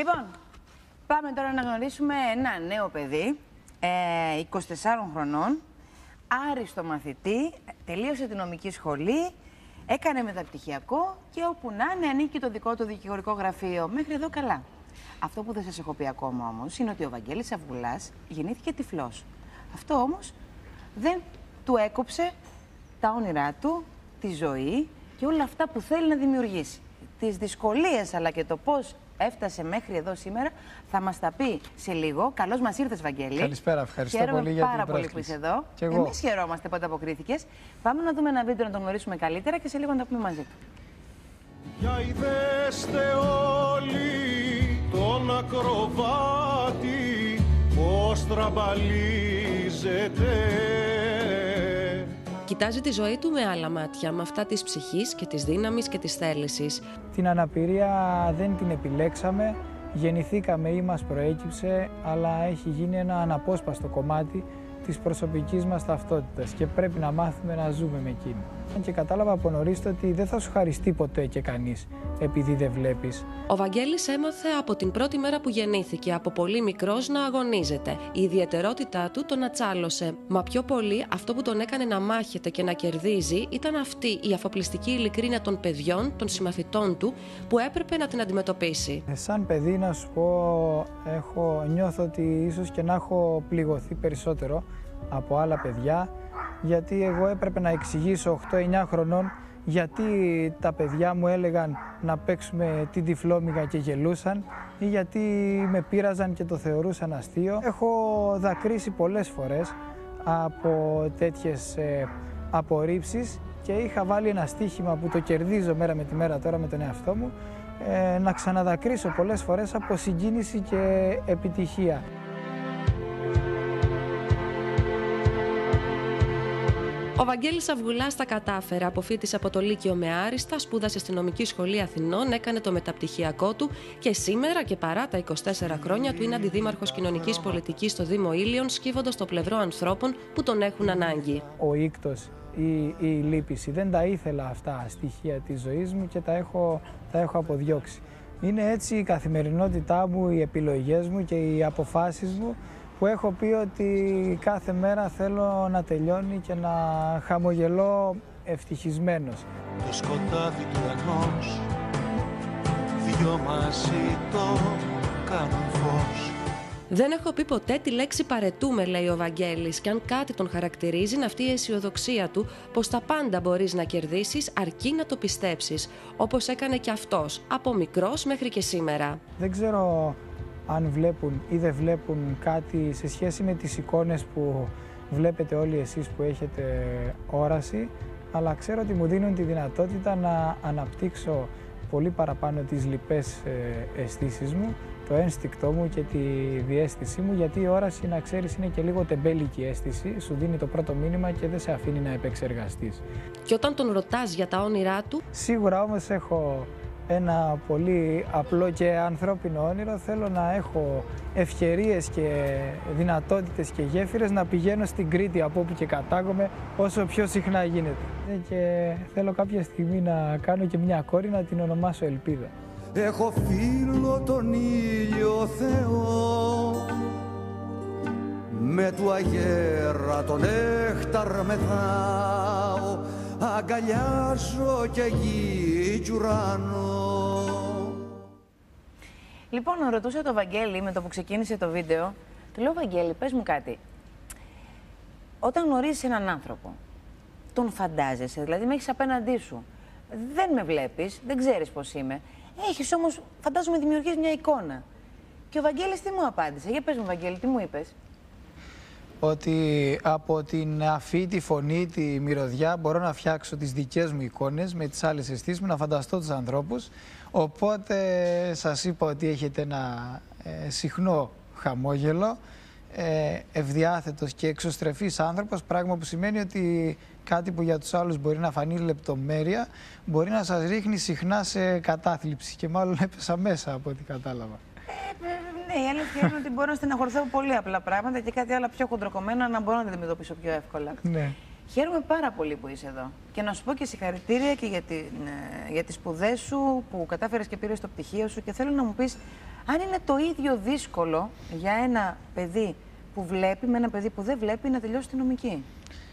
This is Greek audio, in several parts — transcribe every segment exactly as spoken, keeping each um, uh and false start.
Λοιπόν, πάμε τώρα να γνωρίσουμε ένα νέο παιδί, ε, είκοσι τεσσάρων χρονών, άριστο μαθητή, τελείωσε την νομική σχολή, έκανε μεταπτυχιακό και όπου να είναι ανήκει το δικό του δικηγορικό γραφείο. Μέχρι εδώ καλά. Αυτό που δεν σας έχω πει ακόμα όμως είναι ότι ο Βαγγέλης Αυγουλάς γεννήθηκε τυφλός. Αυτό όμως δεν του έκοψε τα όνειρά του, τη ζωή και όλα αυτά που θέλει να δημιουργήσει. Τις δυσκολίες αλλά και το πώς έφτασε μέχρι εδώ σήμερα θα μας τα πει σε λίγο. Καλώς μας ήρθες, Βαγγέλη. Καλησπέρα, ευχαριστώ Χαίρομαι πολύ για την πάρα πρόσκληση. πολύ που είσαι εδώ. Και εγώ. Εμείς χαιρόμαστε που ανταποκρίθηκες. Πάμε να δούμε ένα βίντεο να τον γνωρίσουμε καλύτερα και σε λίγο να τα πούμε μαζί του. Για ειδέστε όλοι τον ακροβάτη πως τραμπαλίζεται. Κοιτάζει τη ζωή του με άλλα μάτια, με αυτά της ψυχής και της δύναμης και της θέλησης. Την αναπηρία δεν την επιλέξαμε, γεννηθήκαμε ή μας προέκυψε, αλλά έχει γίνει ένα αναπόσπαστο κομμάτι της προσωπικής μας ταυτότητας και πρέπει να μάθουμε να ζούμε με εκείνη. Και κατάλαβα από νωρίς ότι δεν θα σου χαριστεί ποτέ και κανείς επειδή δεν βλέπεις. Ο Βαγγέλης έμαθε από την πρώτη μέρα που γεννήθηκε, από πολύ μικρός, να αγωνίζεται. Η ιδιαιτερότητά του τον ατσάλωσε. Μα πιο πολύ αυτό που τον έκανε να μάχεται και να κερδίζει ήταν αυτή η αφοπλιστική ειλικρίνεια των παιδιών, των συμμαθητών του, που έπρεπε να την αντιμετωπίσει. Σαν παιδί, να σου πω, έχω, νιώθω ότι ίσως και να έχω πληγωθεί περισσότερο από άλλα παιδιά, γιατί εγώ έπρεπε να εξηγήσω οκτώ εννιά χρονών γιατί τα παιδιά μου έλεγαν να παίξουμε την τυφλόμυγα και γελούσαν ή γιατί με πείραζαν και το θεωρούσαν αστείο. Έχω δακρύσει πολλές φορές από τέτοιες ε, απορρίψεις και είχα βάλει ένα στοίχημα που το κερδίζω μέρα με τη μέρα τώρα με τον εαυτό μου, ε, να ξαναδακρύσω πολλές φορές από συγκίνηση και επιτυχία. Ο Βαγγέλης Αυγουλάς τα κατάφερε. Αποφοίτησε από το Λύκειο με άριστα, σπούδασε στη Νομική Σχολή Αθηνών, έκανε το μεταπτυχιακό του και σήμερα και παρά τα είκοσι τέσσερα χρόνια του είναι αντιδήμαρχος κοινωνικής πολιτικής στο Δήμο Ήλιων, σκύβοντας το πλευρό ανθρώπων που τον έχουν ανάγκη. Ο ήκτος ή η λύπηση, δεν τα ήθελα αυτά στοιχεία της ζωής μου και τα έχω, τα έχω αποδιώξει. Είναι έτσι η καθημερινότητά μου, οι επιλογές μου και οι αποφάσεις μου, που έχω πει ότι κάθε μέρα θέλω να τελειώνει και να χαμογελώ ευτυχισμένος. Το σκοτάδι του ουρανός, δυο μαζί το κάνουν φως. Δεν έχω πει ποτέ τη λέξη παρετούμε, λέει ο Βαγγέλης, και αν κάτι τον χαρακτηρίζει είναι αυτή η αισιοδοξία του πως τα πάντα μπορείς να κερδίσεις αρκεί να το πιστέψεις, όπως έκανε και αυτός, από μικρός μέχρι και σήμερα. Δεν ξέρω αν βλέπουν ή δεν βλέπουν κάτι σε σχέση με τις εικόνες που βλέπετε όλοι εσείς που έχετε όραση, αλλά ξέρω ότι μου δίνουν τη δυνατότητα να αναπτύξω πολύ παραπάνω τις λοιπές αισθήσεις μου, το ένστικτό μου και τη διαίσθησή μου, γιατί η όραση, να ξέρεις, είναι και λίγο τεμπέλικη αίσθηση, σου δίνει το πρώτο μήνυμα και δεν σε αφήνει να επεξεργαστείς. Και όταν τον ρωτάς για τα όνειρά του... Σίγουρα όμως έχω ένα πολύ απλό και ανθρώπινο όνειρο. Θέλω να έχω ευκαιρίες και δυνατότητες και γέφυρες να πηγαίνω στην Κρήτη από όπου και κατάγομαι όσο πιο συχνά γίνεται. Και θέλω κάποια στιγμή να κάνω και μια κόρη, να την ονομάσω Ελπίδα. Έχω φίλο τον ήλιο Θεό, με του αγέρα τον νέχταρ μεθάω, αγκαλιάζω και γη κι ουρανό. Λοιπόν, ρωτούσα το Βαγγέλη με το που ξεκίνησε το βίντεο. Του λέω, Βαγγέλη, πες μου κάτι. Όταν γνωρίζεις έναν άνθρωπο, τον φαντάζεσαι, δηλαδή με έχεις απέναντί σου. Δεν με βλέπεις, δεν ξέρεις πώς είμαι. Έχεις όμως, φαντάζομαι, δημιουργείς μια εικόνα. Και ο Βαγγέλης τι μου απάντησε? Για πες μου, Βαγγέλη, τι μου είπες? Ότι από την αφή, τη φωνή, τη μυρωδιά μπορώ να φτιάξω τις δικές μου εικόνες με τις άλλες αισθήσεις μου, να φανταστώ τους ανθρώπους. Οπότε σας είπα ότι έχετε ένα ε, συχνό χαμόγελο, ε, ευδιάθετος και εξωστρεφής άνθρωπος, πράγμα που σημαίνει ότι κάτι που για τους άλλους μπορεί να φανεί λεπτομέρεια, μπορεί να σας ρίχνει συχνά σε κατάθλιψη και μάλλον έπεσα μέσα από ό,τι κατάλαβα. Ναι, η αλήθεια είναι ότι μπορώ να στεναχωρηθώ από πολύ απλά πράγματα και κάτι άλλο πιο χοντροκομμένα να μπορώ να τα αντιμετωπίσω πιο εύκολα. Ναι. Χαίρομαι πάρα πολύ που είσαι εδώ. Και να σου πω και συγχαρητήρια και για, την, για τις σπουδές σου που κατάφερες και πήρες το πτυχίο σου. Και θέλω να μου πεις Αν είναι το ίδιο δύσκολο για ένα παιδί που βλέπει με ένα παιδί που δεν βλέπει να τελειώσει τη νομική.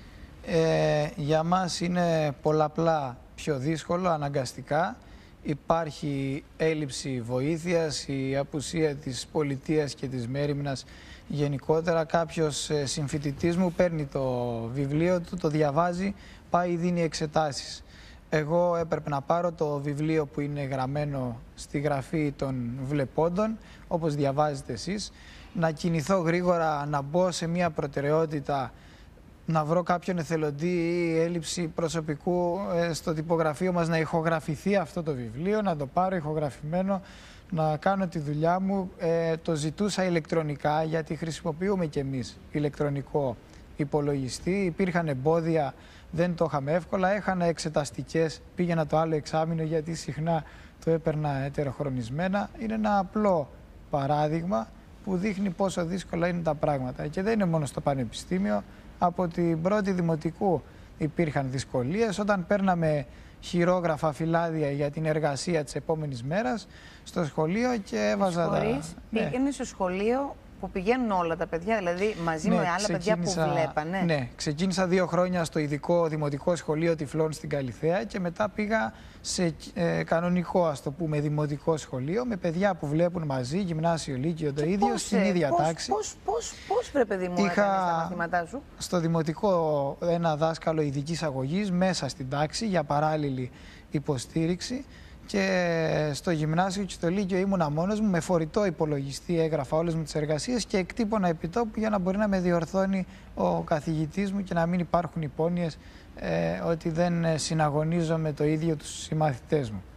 Ε, για μας είναι πολλαπλά πιο δύσκολο, αναγκαστικά. Υπάρχει έλλειψη βοήθειας, η απουσία της πολιτείας και της μέριμνας γενικότερα. Κάποιος ε, συμφοιτητής μου παίρνει το βιβλίο του, το διαβάζει, πάει δίνει εξετάσεις. Εγώ έπρεπε να πάρω το βιβλίο που είναι γραμμένο στη γραφή των βλεπόντων, όπως διαβάζετε εσείς, να κινηθώ γρήγορα, να μπω σε μια προτεραιότητα, να βρω κάποιον εθελοντή ή έλλειψη προσωπικού ε, στο τυπογραφείο μας να ηχογραφηθεί αυτό το βιβλίο, να το πάρω ηχογραφημένο, να κάνω τη δουλειά μου. Ε, το ζητούσα ηλεκτρονικά, γιατί χρησιμοποιούμε κι εμείς ηλεκτρονικό υπολογιστή. Υπήρχαν εμπόδια, δεν το είχαμε εύκολα. Έχανα εξεταστικές, πήγαινα το άλλο εξάμηνο γιατί συχνά το έπαιρνα ετεροχρονισμένα. Είναι ένα απλό παράδειγμα που δείχνει πόσο δύσκολα είναι τα πράγματα. Και δεν είναι μόνο στο πανεπιστήμιο. Από την πρώτη δημοτικού υπήρχαν δυσκολίες. Όταν παίρναμε χειρόγραφα, φυλάδια για την εργασία της επόμενης μέρας στο σχολείο και έβαζα τα... Ναι. Πήγαινε στο σχολείο που πηγαίνουν όλα τα παιδιά, δηλαδή μαζί ναι, με άλλα παιδιά που βλέπανε. Ναι, ξεκίνησα δύο χρόνια στο ειδικό δημοτικό σχολείο Τυφλών στην Καλιθέα και μετά πήγα σε ε, κανονικό, ας το πούμε, δημοτικό σχολείο με παιδιά που βλέπουν μαζί, γυμνάσιο, λύκειο, το ίδιο, πώς, στην ίδια πώς, τάξη. Πώς, πώς, πώς βρε παιδί μου έκανες τα μαθήματά σου? Στο δημοτικό ένα δάσκαλο ειδικής αγωγής μέσα στην τάξη για παράλληλη υποστήριξη. Και στο γυμνάσιο και στο λύκειο ήμουνα μόνος μου, με φορητό υπολογιστή έγραφα όλες μου τις εργασίες και εκτύπωνα επιτόπου για να μπορεί να με διορθώνει ο καθηγητής μου και να μην υπάρχουν υπόνοιες ε, ότι δεν συναγωνίζομαι το ίδιο τους συμμαθητές μου.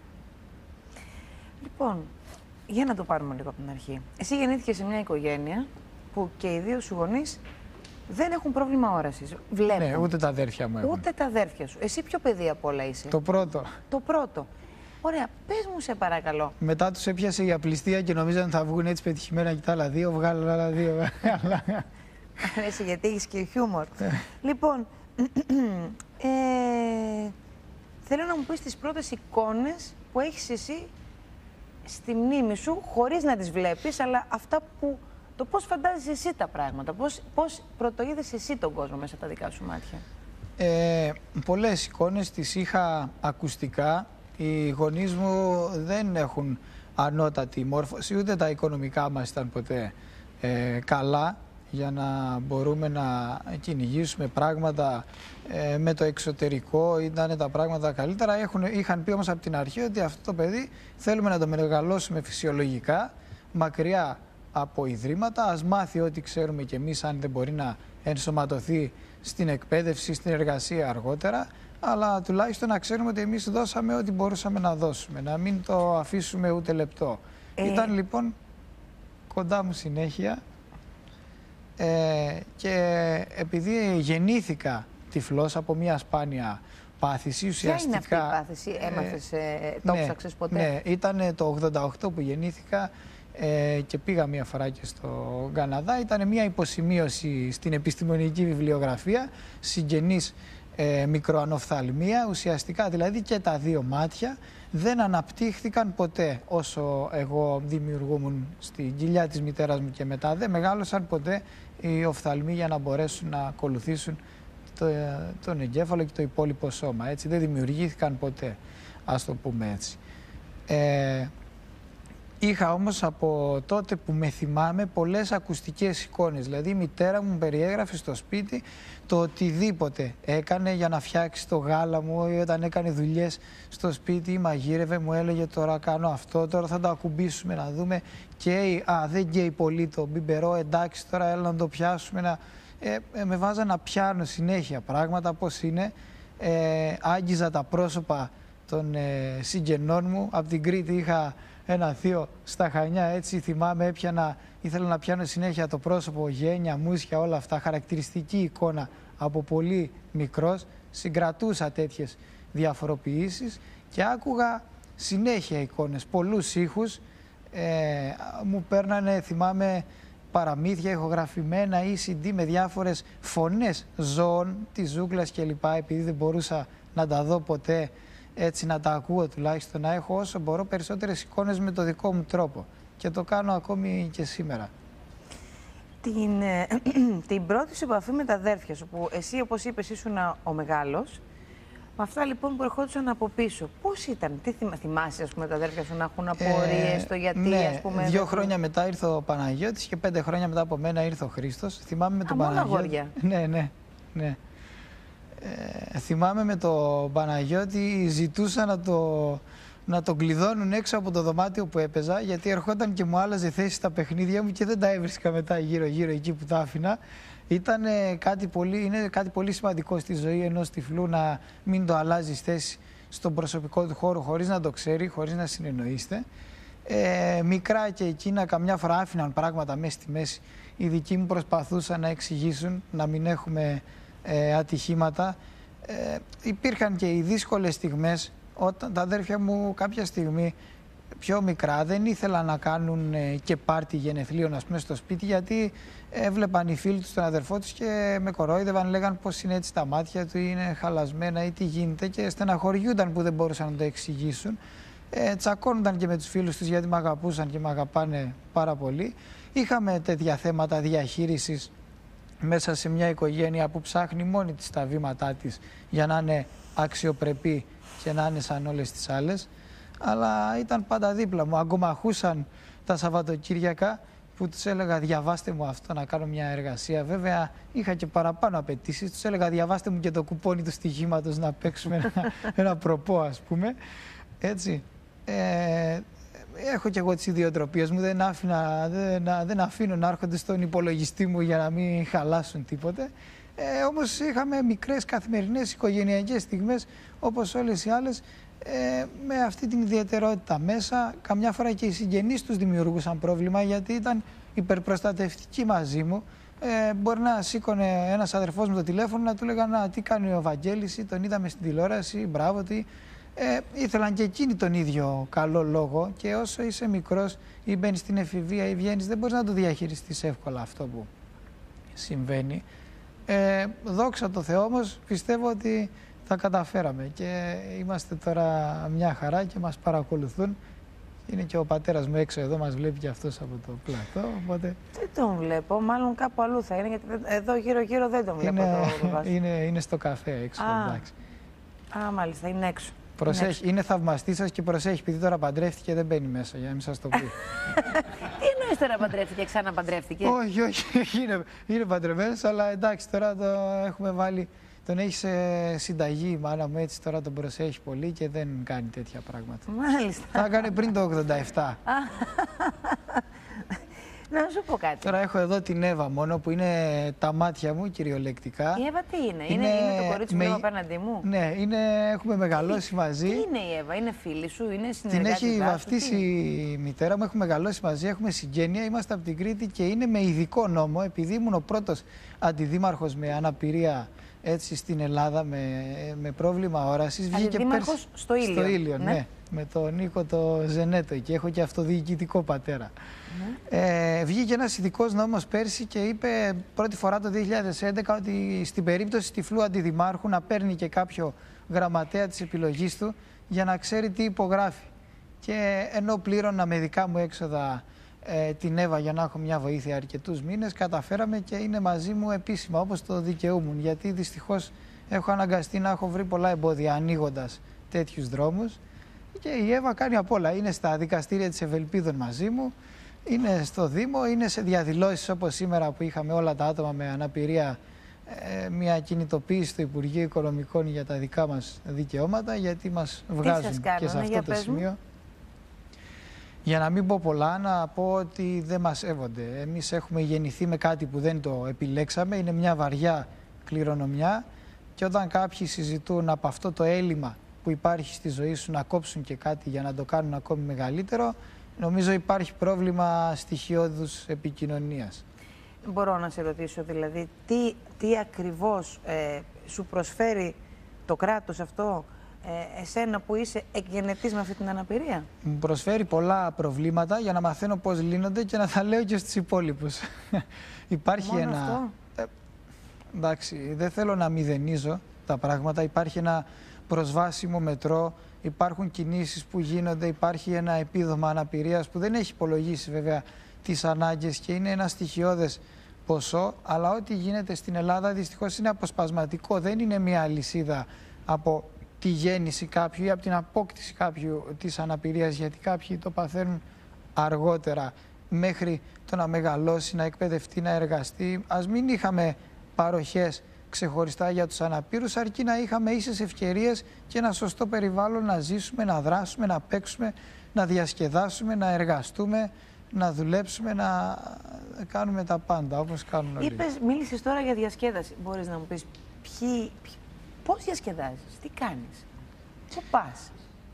Λοιπόν, για να το πάρουμε λίγο από την αρχή. Εσύ γεννήθηκες σε μια οικογένεια που και οι δύο σου γονείς δεν έχουν πρόβλημα όρασης. Βλέπουν. Ναι, ούτε τα αδέρφια μου έχουν. Ούτε τα αδέρφια σου. Εσύ ποιο παιδί απ' όλα είσαι? Το πρώτο. Το πρώτο. Ωραία, πες μου σε παρακαλώ. Μετά τους έπιασε η απληστία και νομίζαν θα βγουν έτσι πετυχημένα και τα άλλα δύο, βγάλουν άλλα δύο. Αρέσει γιατί έχεις και χιούμορ. Λοιπόν, ε, θέλω να μου πεις τις πρώτες εικόνες που έχεις εσύ στη μνήμη σου, χωρίς να τις βλέπεις, αλλά αυτά που, το πώς φαντάζεσαι εσύ τα πράγματα, πώς, πώς πρωτοείδες εσύ τον κόσμο μέσα από τα δικά σου μάτια. Ε, πολλές εικόνες τις είχα ακουστικά. Οι γονείς μου δεν έχουν ανώτατη μόρφωση, ούτε τα οικονομικά μας ήταν ποτέ ε, καλά για να μπορούμε να κυνηγήσουμε πράγματα ε, με το εξωτερικό, ήταν τα πράγματα καλύτερα. Έχουν, είχαν πει όμως από την αρχή ότι αυτό το παιδί θέλουμε να το μεγαλώσουμε φυσιολογικά, μακριά από ιδρύματα, ας μάθει ό,τι ξέρουμε κι εμείς αν δεν μπορεί να ενσωματωθεί στην εκπαίδευση, στην εργασία αργότερα. Αλλά τουλάχιστον να ξέρουμε ότι εμείς δώσαμε ό,τι μπορούσαμε να δώσουμε, να μην το αφήσουμε ούτε λεπτό. Ε... Ήταν λοιπόν κοντά μου συνέχεια ε, και επειδή γεννήθηκα τυφλός από μια σπάνια πάθηση, ουσιαστικά... Ποια είναι αυτή η πάθηση, έμαθες, ε, το ναι, ψάξες ποτέ? Ναι, ήταν το ογδόντα οκτώ που γεννήθηκα ε, και πήγα μία φορά και στο Καναδά. Ήταν μια υποσημείωση στην επιστημονική βιβλιογραφία, συγγενής Ε, μικροανοφθαλμία, ουσιαστικά δηλαδή και τα δύο μάτια δεν αναπτύχθηκαν ποτέ όσο εγώ δημιουργούμουν στην κοιλιά της μητέρας μου και μετά δεν μεγάλωσαν ποτέ οι οφθαλμοί για να μπορέσουν να ακολουθήσουν το, τον εγκέφαλο και το υπόλοιπο σώμα, έτσι δεν δημιουργήθηκαν ποτέ, ας το πούμε έτσι. Ε, Είχα όμως από τότε που με θυμάμαι πολλές ακουστικές εικόνες. Δηλαδή η μητέρα μου περιέγραφε στο σπίτι το οτιδήποτε έκανε για να φτιάξει το γάλα μου ή όταν έκανε δουλειές στο σπίτι ή μαγείρευε μου έλεγε τώρα κάνω αυτό, τώρα θα το ακουμπήσουμε να δούμε καίει, α δεν καίει πολύ το μπιμπερό, εντάξει τώρα έλα να το πιάσουμε να... Ε, ε, με βάζα να πιάνω συνέχεια πράγματα πώς είναι, ε, άγγιζα τα πρόσωπα των ε, συγγενών μου, από την Κρήτη είχα ένα θείο στα Χανιά, έτσι θυμάμαι, έπιανα, ήθελα να πιάνω συνέχεια το πρόσωπο, γένια, μουσια, όλα αυτά, χαρακτηριστική εικόνα από πολύ μικρός, συγκρατούσα τέτοιες διαφοροποιήσεις και άκουγα συνέχεια εικόνες, πολλούς ήχους, ε, μου παίρνανε, θυμάμαι, παραμύθια ηχογραφημένα ή σι ντι με διάφορες φωνές ζώων, της ζούγκλας κλπ, επειδή δεν μπορούσα να τα δω ποτέ, έτσι να τα ακούω τουλάχιστον, να έχω όσο μπορώ περισσότερες εικόνες με το δικό μου τρόπο. και το κάνω ακόμη και σήμερα. Την, ε, την πρώτη σου επαφή με τα αδέρφια σου, που εσύ, όπως είπες, ήσουν ο μεγάλος, με αυτά λοιπόν που ερχόντουσαν από πίσω, πώς ήταν, τι θυμά, θυμάσαι, ας πούμε, τα αδέρφια σου να έχουν απορίες, ε, το γιατί, ναι, ας πούμε. Δύο χρόνια μετά ήρθε ο Παναγιώτης και πέντε χρόνια μετά από μένα ήρθε ο Χρήστος. Θυμάμαι με τον Α, Παναγιώτη. αγόρια. Ναι, ναι, ναι. Ε, θυμάμαι με τον Παναγιώτη ζητούσα να το, να τον κλειδώνουν έξω από το δωμάτιο που έπαιζα, γιατί ερχόταν και μου άλλαζε θέση στα παιχνίδια μου και δεν τα έβρισκα μετά γύρω-γύρω εκεί που τα άφηνα. Ήταν κάτι πολύ, είναι κάτι πολύ σημαντικό στη ζωή ενός τυφλού να μην το αλλάζει θέση στον προσωπικό του χώρο χωρίς να το ξέρει, χωρίς να συνεννοείστε. Ε, μικρά και εκείνα καμιά φορά άφηναν πράγματα μέσα στη μέση. Οι δικοί μου προσπαθούσαν να εξηγήσουν, να μην έχουμε ε, ατυχήματα. Ε, υπήρχαν και οι δύσκολες στιγμές όταν τα αδέρφια μου κάποια στιγμή πιο μικρά δεν ήθελαν να κάνουν ε, και πάρτι γενεθλίων, ας πούμε, στο σπίτι, γιατί έβλεπαν οι φίλοι τους τον αδερφό τους και με κορόιδευαν, λέγαν πως είναι έτσι τα μάτια του, είναι χαλασμένα ή τι γίνεται, και στεναχωριούνταν που δεν μπορούσαν να το εξηγήσουν. Ε, τσακώνονταν και με τους φίλους τους γιατί με αγαπούσαν και με αγαπάνε πάρα πολύ. Είχαμε τέτοια θέματα διαχείρισης μέσα σε μια οικογένεια που ψάχνει μόνη της τα βήματά της για να είναι αξιοπρεπή και να είναι σαν όλες τις άλλες. Αλλά ήταν πάντα δίπλα μου. Αγκομαχούσαν τα Σαββατοκύριακα που τους έλεγα διαβάστε μου αυτό να κάνω μια εργασία. Βέβαια είχα και παραπάνω απαιτήσεις. Τους έλεγα διαβάστε μου και το κουπόνι του στοιχήματος να παίξουμε ένα, ένα προπό, ας πούμε. Έτσι. Ε, έχω και εγώ τις ιδιοτροπίες μου. Δεν, άφηνα, δεν, δεν αφήνω να έρχονται στον υπολογιστή μου για να μην χαλάσουν τίποτε. Ε, όμως είχαμε μικρές καθημερινές οικογενειακές στιγμές όπως όλες οι άλλες. Ε, με αυτή την ιδιαιτερότητα μέσα. Καμιά φορά και οι συγγενείς τους δημιουργούσαν πρόβλημα γιατί ήταν υπερπροστατευτικοί μαζί μου. Ε, μπορεί να σήκωνε ένας αδερφός μου το τηλέφωνο να του λέγανε να, τι κάνει ο Βαγγέλης, ή τον είδαμε στην τηλεόραση, μπράβο τι. Ε, ήθελαν και εκείνοι τον ίδιο καλό λόγο, και όσο είσαι μικρός ή μπαίνεις στην εφηβεία ή βγαίνεις, δεν μπορείς να το διαχειριστείς εύκολα αυτό που συμβαίνει. Ε, δόξα τω Θεώ όμως πιστεύω ότι τα καταφέραμε και είμαστε τώρα μια χαρά και μας παρακολουθούν. Είναι και ο πατέρας μου έξω εδώ, μας βλέπει και αυτός από το πλατό, οπότε... Δεν τον βλέπω, μάλλον κάπου αλλού θα είναι, γιατί εδώ γύρω-γύρω δεν τον βλέπω. Είναι, το είναι, είναι στο καφέ έξω, Α, εντάξει. Α, μάλιστα, είναι έξω. Προσέχει, είναι, έξω. είναι θαυμαστή σας και προσέχει, επειδή τώρα παντρεύτηκε και δεν μπαίνει μέσα, για να μην σας το πει. Τι εννοείς τώρα παντρεύτηκε, ξανά παντρεύτηκε? Όχι, όχι, είναι, είναι παντρεμένος, αλλά εντάξει, τώρα το έχουμε βάλει... Τον έχει σε συνταγή η μάνα μου, έτσι τώρα τον προσέχει πολύ και δεν κάνει τέτοια πράγματα. Μάλιστα. Θα έκανε πριν το ογδόντα επτά. Να σου πω κάτι. Τώρα έχω εδώ την Εύα μόνο, που είναι τα μάτια μου κυριολεκτικά. Η Εύα τι είναι, είναι, είναι, είναι το κορίτσι με... μου απέναντί μου. Ναι, είναι, έχουμε μεγαλώσει τι, μαζί. Τι είναι η Εύα, είναι φίλη σου, είναι συνεργάτη? Την έχει βάσου, βαφτίσει η μητέρα μου, έχουμε μεγαλώσει μαζί, έχουμε συγγένεια, είμαστε από την Κρήτη και είναι με ειδικό νόμο, επειδή ήμουν ο πρώτος αντιδήμαρχος με αναπηρία, έτσι, στην Ελλάδα, με, με πρόβλημα όρασης. Αντιδήμαρχος πέρσι, στο Ήλιο. Στο Ήλιο, ναι. ναι. Με τον Νίκο το Ζενέτο, και έχω και αυτοδιοικητικό πατέρα. Ναι. Ε, βγήκε ένας ειδικός νόμος πέρσι και είπε πρώτη φορά το δύο χιλιάδες έντεκα ότι στην περίπτωση τυφλού αντιδημάρχου να παίρνει και κάποιο γραμματέα της επιλογής του για να ξέρει τι υπογράφει. Και ενώ πλήρωνα με δικά μου έξοδα ε, την Εύα για να έχω μια βοήθεια αρκετούς μήνες, καταφέραμε και είναι μαζί μου επίσημα όπως το δικαιούμουν, γιατί δυστυχώς έχω αναγκαστεί να έχω βρει πολλά εμπόδια ανοίγοντας τέτοιους δρόμους. Και η Εύα κάνει απ' όλα. Είναι στα δικαστήρια της Ευελπίδων μαζί μου, είναι στο Δήμο, είναι σε διαδηλώσεις όπως σήμερα που είχαμε όλα τα άτομα με αναπηρία, ε, μια κινητοποίηση στο Υπουργείο Οικονομικών για τα δικά μας δικαιώματα, γιατί μας βγάζουν και σε αυτό το σημείο. Για να μην πω πολλά, να πω ότι δεν μας σέβονται. Εμείς έχουμε γεννηθεί με κάτι που δεν το επιλέξαμε, είναι μια βαριά κληρονομιά, και όταν κάποιοι συζητούν από αυτό το έλλειμμα που υπάρχει στη ζωή σου να κόψουν και κάτι για να το κάνουν ακόμη μεγαλύτερο, νομίζω υπάρχει πρόβλημα στοιχειώδους επικοινωνίας. Μπορώ να σε ρωτήσω δηλαδή, τι, τι ακριβώς ε, σου προσφέρει το κράτος αυτό, ε, εσένα που είσαι εκγενετής με αυτή την αναπηρία? Μου προσφέρει πολλά προβλήματα για να μαθαίνω πώς λύνονται και να τα λέω και στους υπόλοιπους. Υπάρχει Μόνο ένα... αυτό? Ε, εντάξει, δεν θέλω να μηδενίζω τα πράγματα. Υπάρχει ένα προσβάσιμο μετρό υπάρχουν κινήσεις που γίνονται, υπάρχει ένα επίδομα αναπηρίας που δεν έχει υπολογίσει βέβαια τις ανάγκες και είναι ένα στοιχειώδες ποσό, αλλά ό,τι γίνεται στην Ελλάδα δυστυχώς είναι αποσπασματικό, δεν είναι μια αλυσίδα από τη γέννηση κάποιου ή από την απόκτηση κάποιου της αναπηρίας, γιατί κάποιοι το παθαίνουν αργότερα μέχρι το να μεγαλώσει, να εκπαιδευτεί, να εργαστεί. Ας μην είχαμε παροχές ξεχωριστά για τους αναπήρους, αρκεί να είχαμε ίσες ευκαιρίες και ένα σωστό περιβάλλον να ζήσουμε, να δράσουμε, να παίξουμε, να διασκεδάσουμε, να εργαστούμε, να δουλέψουμε, να κάνουμε τα πάντα όπως κάνουν όλοι. Είπες, μίλησες τώρα για διασκέδαση. Μπορείς να μου πεις ποιοι, ποιοι, πώς διασκεδάζεις, τι κάνεις, πού πας?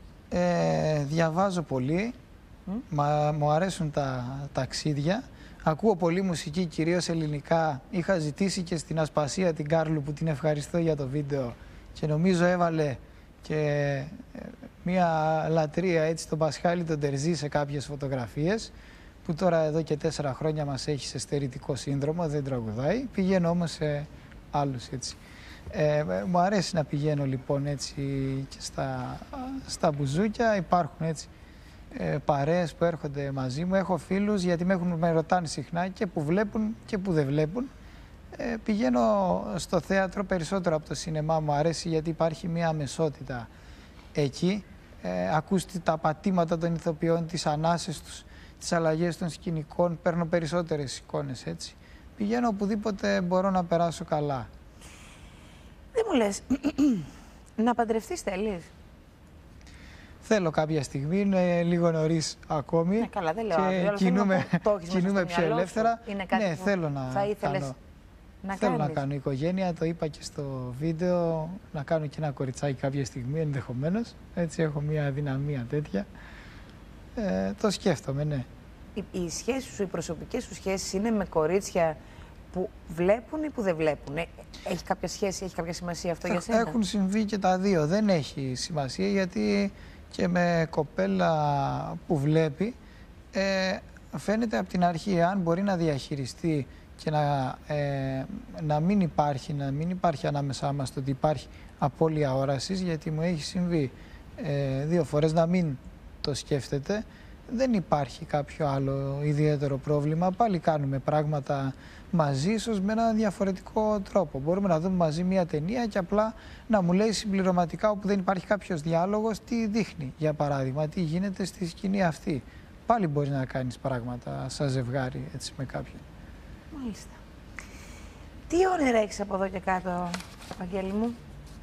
Ε, διαβάζω πολύ, mm? Μα, μου αρέσουν τα ταξίδια. Ακούω πολύ μουσική, κυρίως ελληνικά. Είχα ζητήσει και στην Ασπασία την Κάρλου, που την ευχαριστώ για το βίντεο, και νομίζω έβαλε και μια λατρεία έτσι τον Πασχάλη τον Τερζή σε κάποιες φωτογραφίες, που τώρα εδώ και τέσσερα χρόνια μας έχει σε στερητικό σύνδρομο, δεν τραγουδάει. Πηγαίνω όμως σε άλλους έτσι. Ε, μου αρέσει να πηγαίνω λοιπόν έτσι και στα, στα μπουζούκια, υπάρχουν έτσι Ε, παρέες που έρχονται μαζί μου. Έχω φίλους, γιατί με, έχουν, με ρωτάνε συχνά και που βλέπουν και που δεν βλέπουν. Ε, πηγαίνω στο θέατρο περισσότερο από το σινεμά, μου αρέσει γιατί υπάρχει μια αμεσότητα εκεί. Ε, ακούς τα πατήματα των ηθοποιών, τις ανάσες τους, τις αλλαγές των σκηνικών, παίρνω περισσότερες εικόνες έτσι. Πηγαίνω οπουδήποτε μπορώ να περάσω καλά. Δεν μου λες, να παντρευτείς θέλεις? Θέλω κάποια στιγμή, είναι λίγο νωρίς ακόμη. Ναι, καλά, δεν λέω και αύριο, κινούμε, το κινούμε πιο ελεύθερα. Είναι κάτι ναι, που θέλω να θα ήθελες κάνω, να θέλω κάνεις. να κάνω οικογένεια, το είπα και στο βίντεο, να κάνω και ένα κοριτσάκι κάποια στιγμή ενδεχομένως. Έτσι έχω μια αδυναμία τέτοια. Ε, το σκέφτομαι, ναι. Οι, οι σχέσεις σου, οι προσωπικές σου σχέσεις είναι με κορίτσια που βλέπουν ή που δεν βλέπουν? Έχει κάποια σχέση, έχει κάποια σημασία αυτό για σένα? Έχουν συμβεί και τα δύο. Δεν έχει σημασία, γιατί και με κοπέλα που βλέπει ε, φαίνεται από την αρχή, αν μπορεί να διαχειριστεί και να, ε, να μην υπάρχει, να μην υπάρχει ανάμεσά μας το ότι υπάρχει απώλεια όρασης, γιατί μου έχει συμβεί ε, δύο φορές να μην το σκέφτεται. Δεν υπάρχει κάποιο άλλο ιδιαίτερο πρόβλημα. Πάλι κάνουμε πράγματα μαζί, ίσως με ένα διαφορετικό τρόπο. Μπορούμε να δούμε μαζί μια ταινία και απλά να μου λέει συμπληρωματικά, όπου δεν υπάρχει κάποιος διάλογος, τι δείχνει, για παράδειγμα, τι γίνεται στη σκηνή αυτή. Πάλι μπορείς να κάνεις πράγματα σαν ζευγάρι έτσι με κάποιον. Μάλιστα. Τι όνειρα έχεις από εδώ και κάτω, Βαγγέλη μου?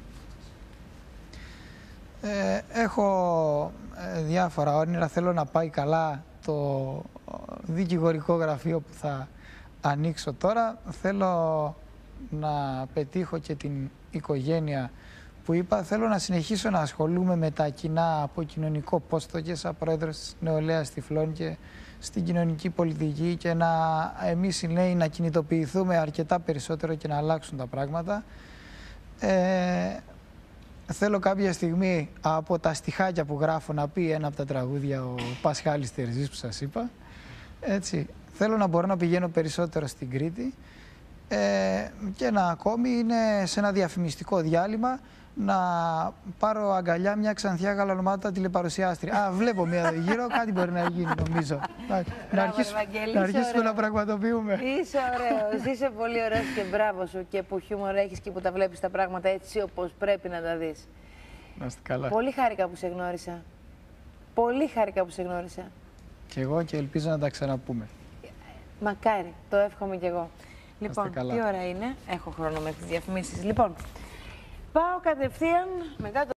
Ε, έχω ε, διάφορα όνειρα. Θέλω να πάει καλά το δικηγορικό γραφείο που θα ανοίξω τώρα. Θέλω να πετύχω και την οικογένεια που είπα. Θέλω να συνεχίσω να ασχολούμαι με τα κοινά από κοινωνικό πόστο και σαν πρόεδρος της Νεολαίας Τυφλών και στην κοινωνική πολιτική, και να εμείς οι νέοι να κινητοποιηθούμε αρκετά περισσότερο και να αλλάξουν τα πράγματα. Ε, Θέλω κάποια στιγμή από τα στιχάκια που γράφω να πει ένα από τα τραγούδια ο Πασχάλης Τερζής που σας είπα. Έτσι. Θέλω να μπορώ να πηγαίνω περισσότερο στην Κρήτη ε, και ένα ακόμη είναι σε ένα διαφημιστικό διάλειμμα να πάρω αγκαλιά μια Ξανθιά Γαλανομάτα τηλεπαρουσιάστρια. Α, βλέπω μια εδώ γύρω, κάτι μπορεί να γίνει νομίζω. να αρχίσουμε να, αρχίσουμε να πραγματοποιούμε. Είσαι ωραίος, είσαι πολύ ωραίος και μπράβο σου, και που χιούμορ έχεις και που τα βλέπεις τα πράγματα έτσι όπως πρέπει να τα δεις. Να είστε καλά. Πολύ χάρηκα που σε γνώρισα. Πολύ χάρηκα που σε γνώρισα. Και εγώ, και ελπίζω να τα ξαναπούμε. Μακάρι, το εύχομαι κι εγώ. Λοιπόν, τι ώρα είναι, έχω χρόνο μέχρι τις διαφημίσεις. Λοιπόν, πάω κατευθείαν μετά το...